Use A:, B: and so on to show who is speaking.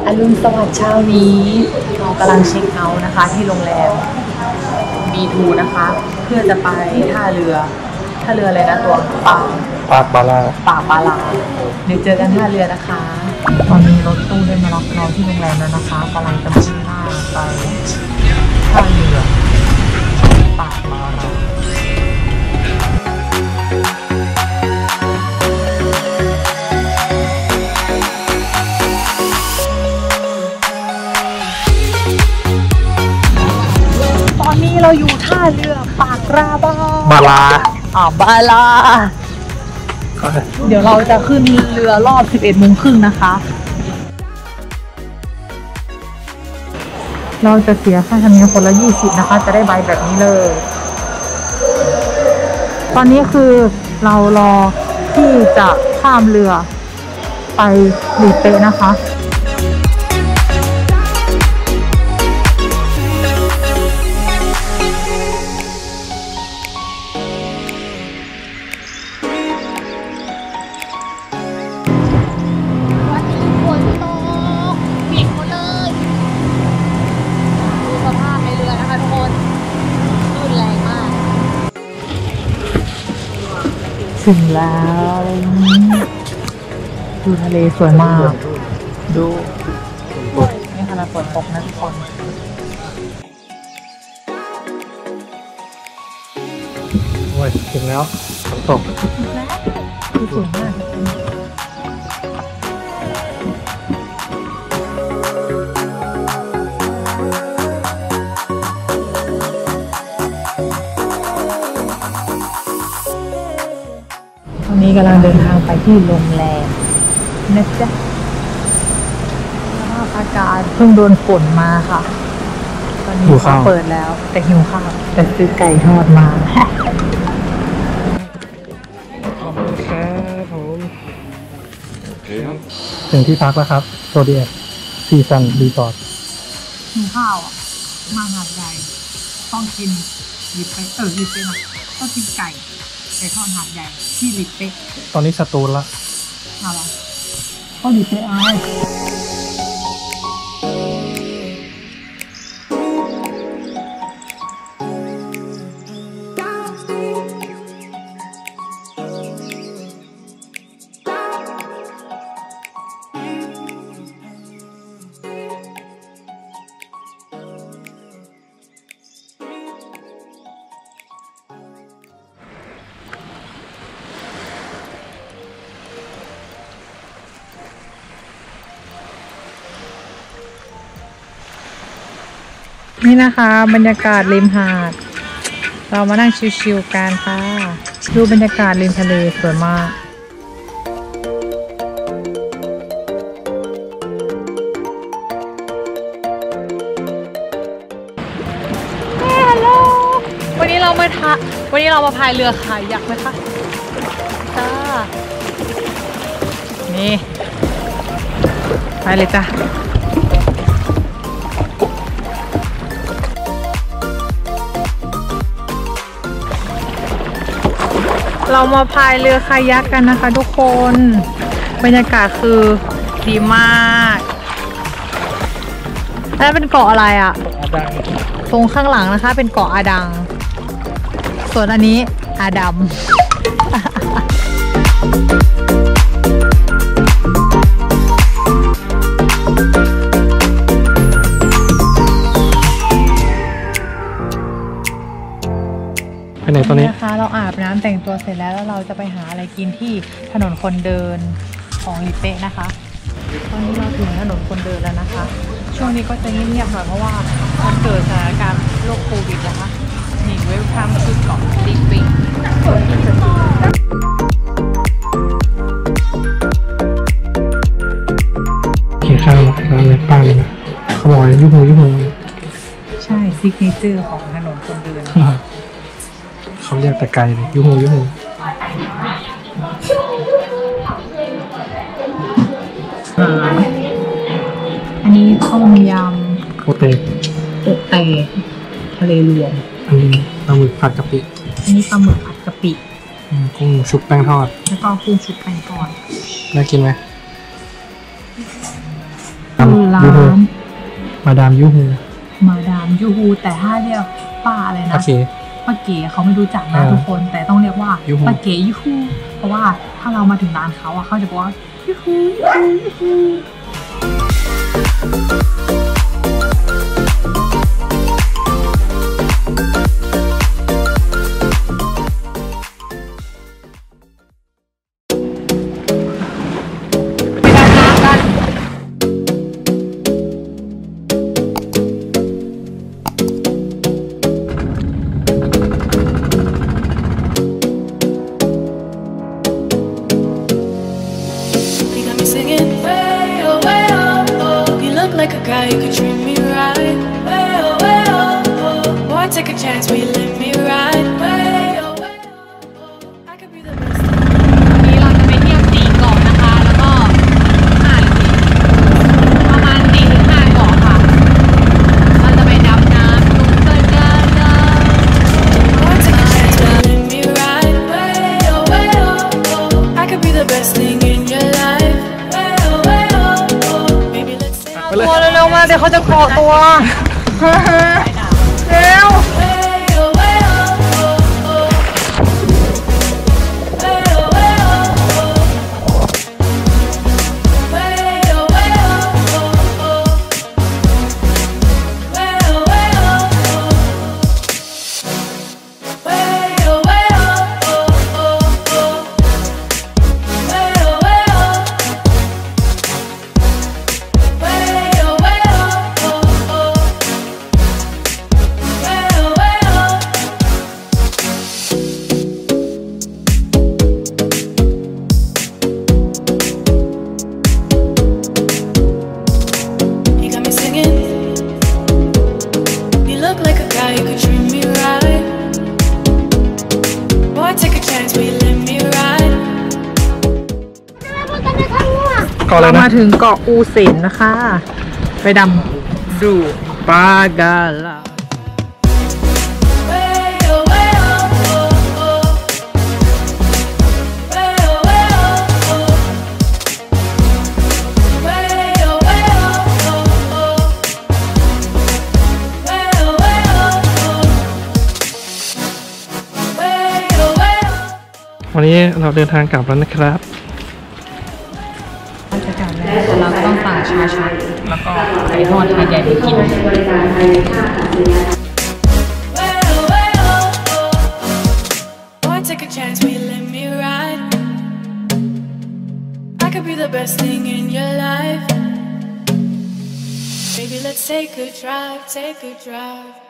A: อรุณสวัสดิ์เช้านี้เรากำลังเช็คเอาท์นะคะที่โรงแรม B2 นะคะเพื่อจะไปท่าเรืออะไรนะตัว
B: ปากบาลา
A: เดี๋ยวเจอกันท่าเรือนะคะตอนนี้รถตู้ได้มารับเราที่โรงแรมแล้วนะคะกำลังจะมุ่งหน้าไปท่าเรือปากบาลาตอนนี้เราอยู่ท่าเรือปากบาลาเดี๋ยวเราจะขึ้นเรือรอบ 11:30 นะคะ เราจะเสียค่าธรรมเนียมคนละ20นะคะจะได้ใบแบบนี้เลย ตอนนี้คือเรารอที่จะข้ามเรือไปหลีเป๊ะนะคะถึงแล้วดูทะเลสวยมากดูนี่ขนาดฝนตกนะทุกคน
B: โอ้ยถึงแล้วฝนตก
A: แล้วคือสวยมากตอนนี้กำลังเดินทางไปที่โรงแรมนะจ๊ะสภาพอากาศเพิ่งโดนฝนมาค่ะตอนนี้เขาเปิดแล้วแต่หิวข้าวแต่ซื้อไก่ทอดมา
B: ครับผมถึงที่พักแล้วครับโซเดียซีซันรีสอร์ท
A: หิวข้าวอ่ะมาหาดใหญ่ต้องกินลิปเป๊ะลิปเป๊ะนะต้องกินไก่ทอดหาดใหญ่ที่ลิปเป๊ะ
B: ตอนนี้สตูลละ
A: อะไรก็ลิปเป๊ะไอ้นี่นะคะบรรยากาศริมหาดเรามานั่งชิลๆกันค่ะดูบรรยากาศริมทะเลสวยมากฮัลโหลวันนี้เรามาพายเรือคายักไหมคะจ้านี่ไปเลยจ้ะเรามาพายเรือคายักกันนะคะทุกคนบรรยากาศคือดีมากแล้วเป็นเกาะอะไรอ่ะตรงข้างหลังนะคะเป็นเกาะอาดังส่วนอันนี้อาดัม
B: ไปไหนตอนนี้
A: นะคะเราอาบน้ำแต่งตัวเสร็จแล้วเราจะไปหาอะไรกินที่ถนนคนเดินของลิเป๊ะนะคะตอนนี้เราถึงถนนคนเดินแล้วนะคะช่วงนี้ก็จะเงียบๆหน่อยเพราะว่ามันเกิดสถานการณ์โรคโควิดนะคะนี่เว็บข้ามชุดเกาะลิเป๊ะ
B: กินข้าวร้านอะไรป้าเลยนะเขาบอกยุบหู
A: ใช่ซิกเนเจอร์ของถนนคนเดิน
B: เขาเรียกแต่ไกลเลยยุบหู
A: อันนี้ต้มยำ
B: โอเต
A: ทะเลรวม
B: อันนี้ปลาหมึกผัดกะปิ
A: อันนี้ปลาหมึกผัดกะปิ
B: กุ้งชุบแป้งทอด
A: แล้วก็กุ้งชุบแป้งทอด
B: น่ากินไหม
A: คือร้
B: มาดามยูฮู
A: มาดามยูฮูแต่ถ้าเรียกป้าอะไรนะ
B: โอเค
A: ป้าเก๋เขาไม่รู้จักนะทุกคนแต่ต้องเรียกว่า
B: ยูฮู
A: ป้าเก๋ยูฮูเพราะว่าถ้าเรามาถึงร้านเขาอะเขาจะบอกว่ายูฮูยูฮู
C: Like a guy who could treat me right. Way oh, way oh, oh. Boy, take a chance, will you let me ride? Way oh, way oh, oh. I could be the best.
A: วันนี้เราจะไปเที่ยว4 เกาะนะคะ แล้วก็5 หรือ 4ประมาณ4 ถึง 5 เกาะค่ะเราจะไปดำน้ำลุกเกินกันนะ
C: Boy, take a chance, will you let me ride? Way oh, way oh, oh. I could be the best thing in your life. Way oh, way oh, oh. Baby, let's say
A: ตัวเร็วๆมาเดี๋ยวเขาจะเกาะตัวเร็ว
C: way oh, way oh, oh, oh. Way oh, way oh, oh. Way oh, way oh, oh, oh. Way oh, way oh, oh. Way oh, way oh, oh, oh. Way oh, way oh. Way oh, way oh, oh, oh. Way oh, way oh. You got me singing. You look like a guy who could treat me right. Boy, take a chance, will you let me ride?
B: เกาะอะไร
A: เรา
B: นะ
A: มาถึงเกาะอูเซนนะคะ ไปดำดูปลากาลา
C: Way oh, way oh, oh, oh. Way oh, way oh, oh. Way oh, way oh, oh, oh. Way oh, way oh, oh. Way oh, way oh.
B: วันนี้เราเดินทางกลับแล้วนะครับ
A: ราชการแล้วแต่เราก็ต้องสั่งชาชักแล้วก็ไก่ทอดไทยใหญ่ไปกิน
C: Way oh, way oh, oh. Boy, take a chance, will you let me ride? I could be the best thing in your life. Baby, let's take a drive, take a drive.